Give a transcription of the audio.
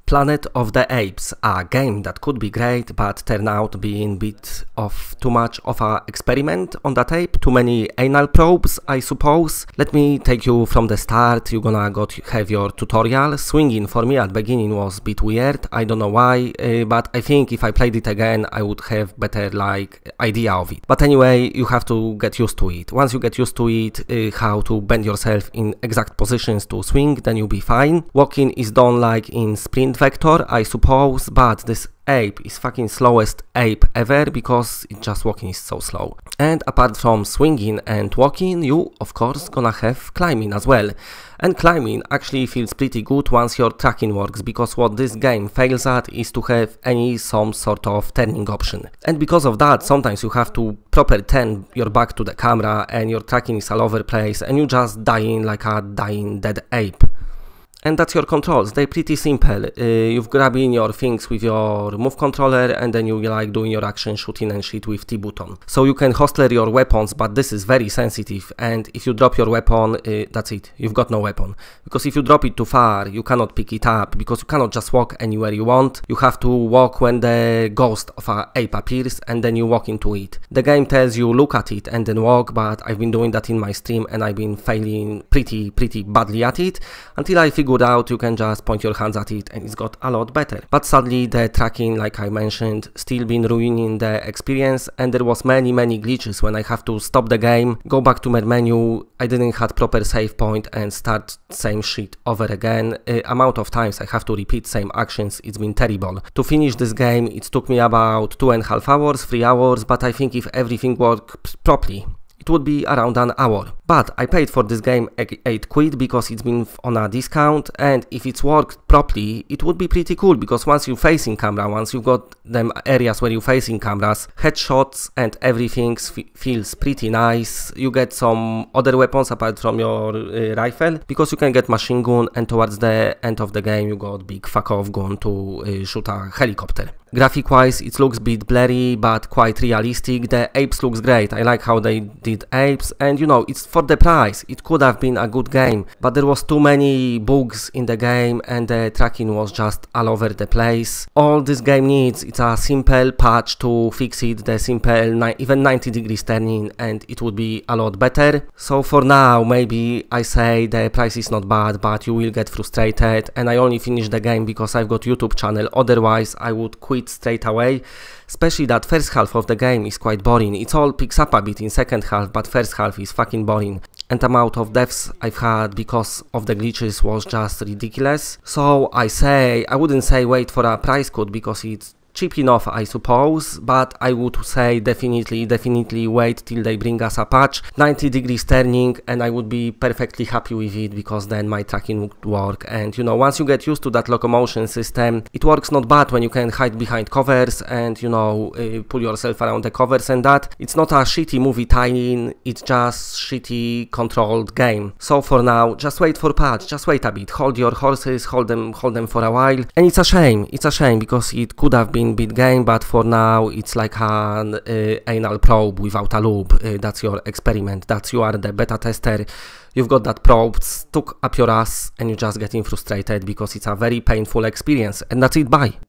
Planet of the Apes, a game that could be great but turned out being a bit of too much of a experiment on the tape, too many anal probes I suppose. Let me take you from the start. You're gonna have your tutorial. Swinging for me at beginning was a bit weird, I don't know why, but I think if I played it again I would have better idea of it. But anyway, you have to get used to it. Once you get used to it, how to bend yourself in exact positions to swing, then you'll be fine. Walking is done like in sprint vector I suppose, but this ape is fucking slowest ape ever because it just walking is so slow. And apart from swinging and walking, you of course gonna have climbing as well. And climbing actually feels pretty good once your tracking works, because what this game fails at is to have some sort of turning option. And because of that, sometimes you have to proper turn your back to the camera and your tracking is all over the place and you just dying like a dying dead ape. And that's your controls. They're pretty simple. You've grabbing your things with your move controller and then you doing your action shooting and shit with T button. So you can hostler your weapons, but this is very sensitive, and if you drop your weapon, that's it. You've got no weapon. Because if you drop it too far, you cannot pick it up, because you cannot just walk anywhere you want. You have to walk when the ghost of an ape appears and then you walk into it. The game tells you look at it and then walk, but I've been doing that in my stream and I've been failing pretty badly at it until I figured out you can just point your hands at it and it's got a lot better. But sadly the tracking, like I mentioned, still been ruining the experience, and there was many glitches when I have to stop the game, go back to my menu, I didn't have proper save point and start same shit over again. Amount of times I have to repeat same actions, it's been terrible. To finish this game it took me about 2.5 hours, 3 hours, but I think if everything worked properly it would be around an hour. But I paid for this game 8 quid because it's been on a discount, and if it's worked properly it would be pretty cool, because once you're facing camera, once you've got them areas where you're facing cameras, headshots and everything feels pretty nice. You get some other weapons apart from your rifle, because you can get machine gun, and towards the end of the game you got big fuck off gun to shoot a helicopter. Graphic wise it looks a bit blurry but quite realistic. The apes looks great. I like how they did apes, and you know, it's for the price. It could have been a good game, but there was too many bugs in the game and the tracking was just all over the place. All this game needs, it's a simple patch to fix it, the simple even 90 degrees turning, and it would be a lot better. So for now maybe I say the price is not bad, but you will get frustrated, and I only finished the game because I've got YouTube channel, otherwise I would quit straight away. Especially that first half of the game is quite boring. It all picks up a bit in second half, but first half is fucking boring. And the amount of deaths I've had because of the glitches was just ridiculous. So I wouldn't say wait for a price cut because it's cheap enough I suppose, but I would say definitely wait till they bring us a patch, 90 degrees turning, and I would be perfectly happy with it, because then my tracking would work. And you know, once you get used to that locomotion system, it works not bad when you can hide behind covers and, you know, pull yourself around the covers and that. It's not a shitty movie tie-in, it's just shitty controlled game. So for now, just wait for patch, just wait a bit, hold your horses, hold them for a while. And it's a shame because it could have been bit game, but for now it's like an anal probe without a loop. That's your experiment, that's you are the beta tester. You've got that probe stuck up your ass and you're just getting frustrated because it's a very painful experience, and that's it, bye.